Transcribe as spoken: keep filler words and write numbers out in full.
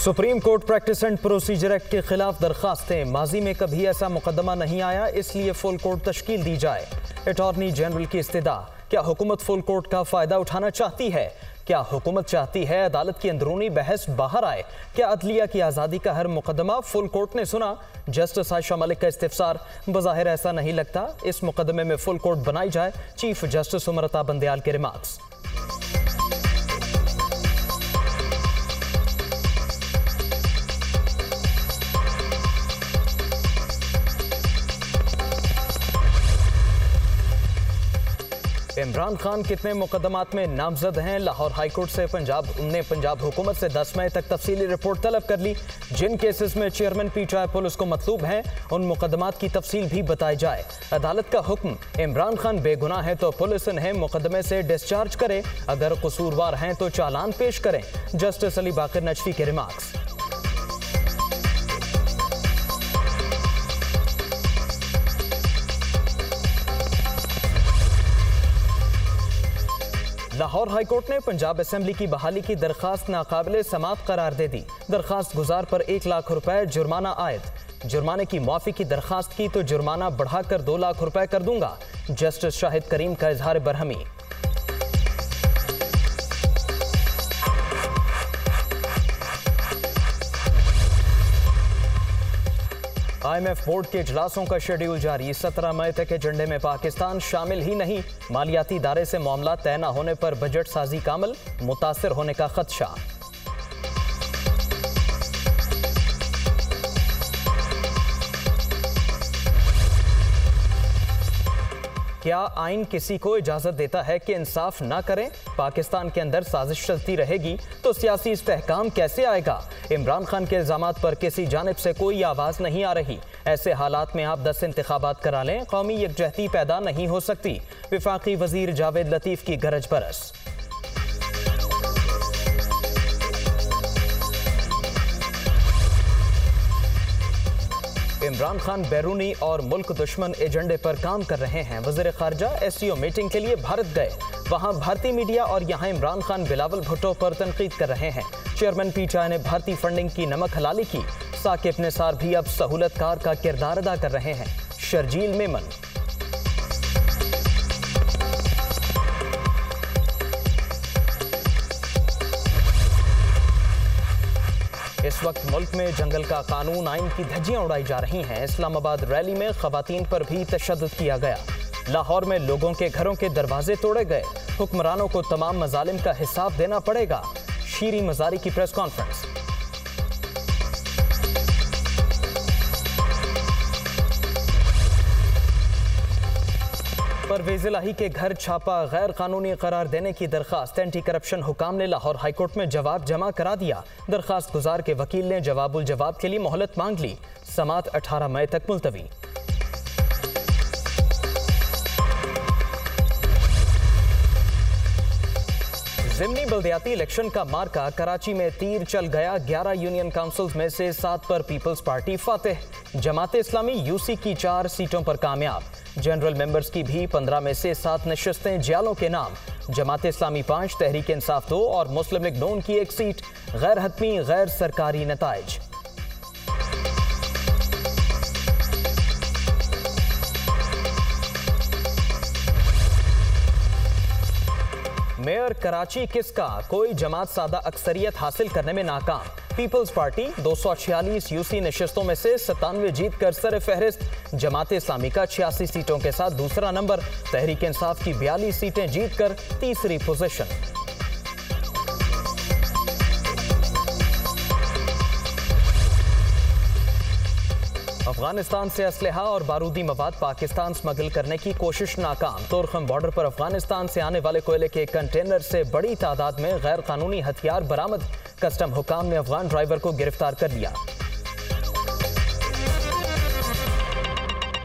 Supreme court practice and procedure act के खिलाफ दरखास्तें। माजी में कभी ऐसा मुकदमा नहीं आया, इसलिए फुल कोर्ट तश्कील दी जाए। अटॉर्नी जनरल की इस्तदा। क्या हुकूमत फुल कोर्ट का फायदा उठाना चाहती है? क्या हुकूमत चाहती है अदालत की अंदरूनी बहस बाहर आए? क्या अदलिया की आज़ादी का हर मुकदमा फुल कोर्ट ने सुना? जस्टिस आयशा मलिक का इस्तिफसार। बज़ाहिर ऐसा नहीं लगता, इस मुकदमे में फुल कोर्ट बनाई जाए। चीफ जस्टिस उमर बंदयाल के रिमार्क्स। इमरान खान कितने मुकदमात में नामजद हैं? लाहौर हाईकोर्ट से पंजाब ने पंजाब हुकूमत से दस मई तक तफसीली रिपोर्ट तलब कर ली। जिन केसेस में चेयरमैन पीटीआई पुलिस को मतलूब हैं, उन मुकदमात की तफसील भी बताई जाए। अदालत का हुक्म, इमरान खान बेगुनाह है तो पुलिस इन्हें मुकदमे से डिस्चार्ज करे, अगर कसूरवार हैं तो चालान पेश करें। जस्टिस अली बाकर नजफी के रिमार्क्स। लाहौर हाईकोर्ट ने पंजाब असेंबली की बहाली की दरखास्त नाकाबिले समात करार दे दी। दरखास्त गुजार पर एक लाख रुपए जुर्माना आयद। जुर्माने की माफी की दरखास्त की तो जुर्माना बढ़ाकर दो लाख रुपए कर दूंगा। जस्टिस शाहिद करीम का इजहार बरहमी। आईएमएफ बोर्ड के इजलासों का शेड्यूल जारी। सत्रह मई तक एजेंडे में पाकिस्तान शामिल ही नहीं। मालियाती इदारे से मामला तय न होने पर बजट साजी का अमल मुतासिर होने का खदशा। क्या आइन किसी को इजाजत देता है कि इंसाफ ना करें? पाकिस्तान के अंदर साजिश चलती रहेगी तो सियासी इस्तेहकाम कैसे आएगा? इमरान खान के इल्जामात पर किसी जानिब से कोई आवाज नहीं आ रही। ऐसे हालात में आप दस इंतखाबात करा लें, कौमी यकजहती पैदा नहीं हो सकती। विफाकी वजीर जावेद लतीफ की गरज बरस। इमरान खान बैरूनी और मुल्क दुश्मन एजेंडे पर काम कर रहे हैं। वज़ीर ख़ारजा एससीओ मीटिंग के लिए भारत गए। वहां भारतीय मीडिया और यहां इमरान खान बिलावल भुट्टो पर तनकीद कर रहे हैं। चेयरमैन पीटीआई ने भारतीय फंडिंग की नमक हलाली की। साकिब निसार भी अब सहूलतकार का किरदार अदा कर रहे हैं। शर्जील मेमन। इस वक्त मुल्क में जंगल का कानून आइन की धज्जियां उड़ाई जा रही हैं। इस्लामाबाद रैली में खवातीन पर भी तशद्दुद किया गया। लाहौर में लोगों के घरों के दरवाजे तोड़े गए। हुक्मरानों को तमाम मजालिम का हिसाब देना पड़ेगा। शीरी मजारी की प्रेस कॉन्फ्रेंस। परवेज इलाही के घर छापा, गैर कानूनी करार देने की दरखास्त। एंटी करप्शन हुकाम ने लाहौर हाईकोर्ट में जवाब जमा करा दिया। दरखास्त गुजार के वकील ने जवाबुल जवाब के लिए मोहलत मांग ली। समात अठारह मई तक मुलतवी। ज़िमनी बल्दियाती इलेक्शन का मार्का। कराची में तीर चल गया। ग्यारह यूनियन काउंसिल्स में से सात पर पीपल्स पार्टी फातेह। जमात इस्लामी यूसी की चार सीटों पर कामयाब। जनरल मेंबर्स की भी पंद्रह में से सात नशस्तें जियालों के नाम। जमात इस्लामी पांच, तहरीक इंसाफ दो और मुस्लिम लीग नून की एक सीट। गैर हतमी गैर सरकारी नताइज। मेयर कराची किसका? कोई जमात सादा अक्सरियत हासिल करने में नाकाम। पीपल्स पार्टी दो सौ छियालीस यूसी नशस्तों में से सतानवे जीत कर सर फहरिस्त। जमात इस्लामी का छियासी सीटों के साथ दूसरा नंबर। तहरीक इंसाफ की बयालीस सीटें जीत कर तीसरी पोजीशन। अफगानिस्तान से असलहा और बारूदी मवाद पाकिस्तान स्मगल करने की कोशिश नाकाम। तोरखम बॉर्डर पर अफगानिस्तान से आने वाले कोयले के कंटेनर से बड़ी तादाद में गैर कानूनी हथियार बरामद। कस्टम हुकाम ने अफगान ड्राइवर को गिरफ्तार कर लिया।